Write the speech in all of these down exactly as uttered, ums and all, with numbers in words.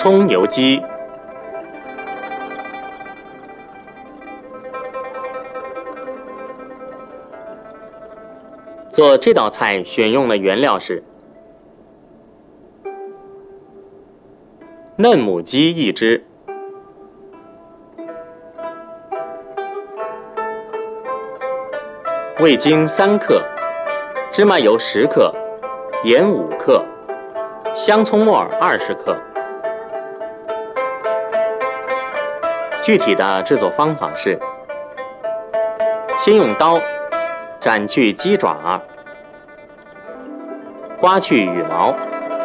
葱油鸡。做这道菜选用的原料是嫩母鸡一只，味精三克，芝麻油十克，盐五克，香葱末二十克。具体的制作方法是：先用刀斩去鸡爪，刮去羽毛，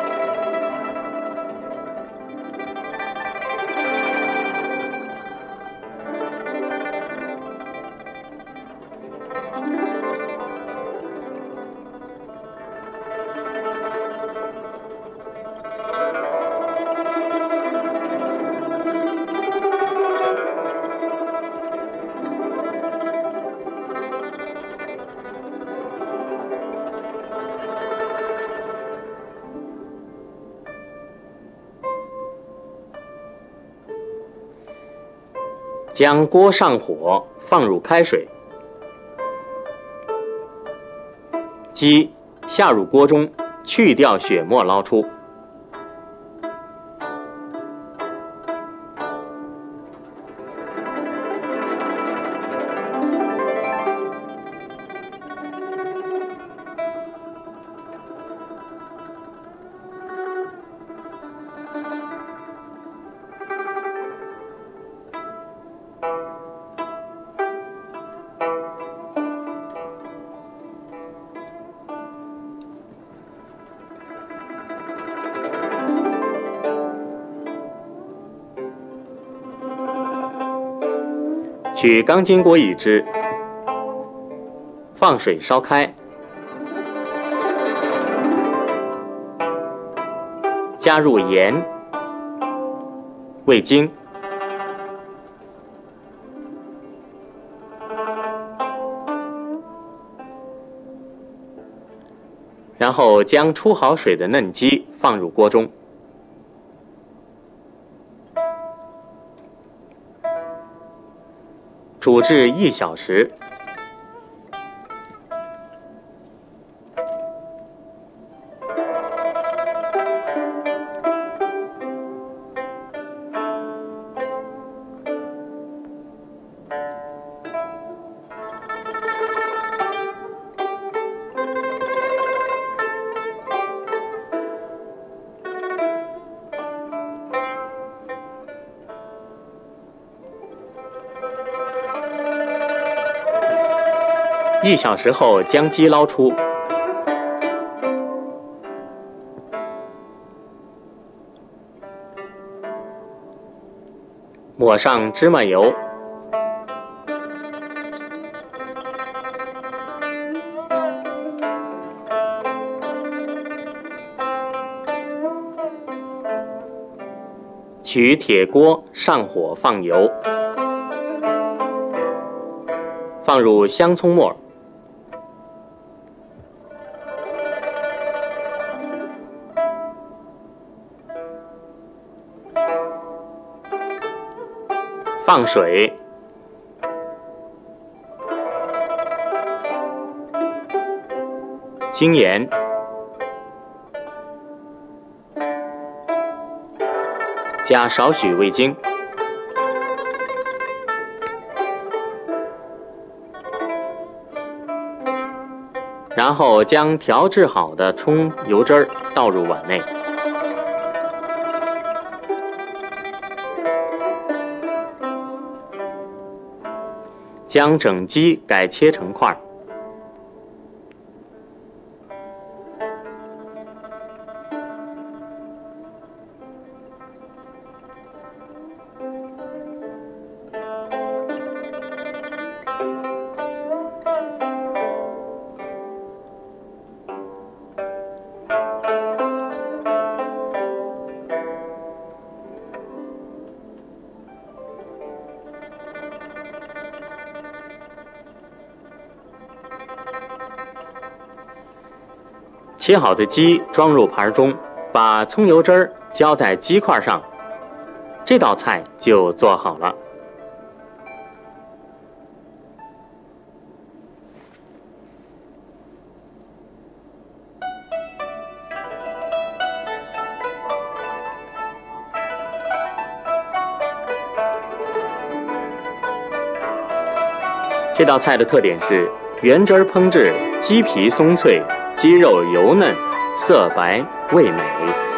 将锅上火，放入开水，鸡下入锅中，去掉血沫，捞出。取钢筋锅一只，放水烧开，加入盐、味精、然后将出好水的嫩鸡放入锅中。煮至一小时，一小时后将鸡捞出，抹上芝麻油，取铁锅上火放油，放入香葱末，放水，精盐，加少许味精，然后将调制好的葱油汁儿倒入碗内。将整鸡改切成块，切好的鸡装入盘中，把葱油汁儿浇在鸡块上， 这道菜就做好了。这道菜的特点是原汁烹制，鸡皮松脆，鸡肉油嫩，色白味美。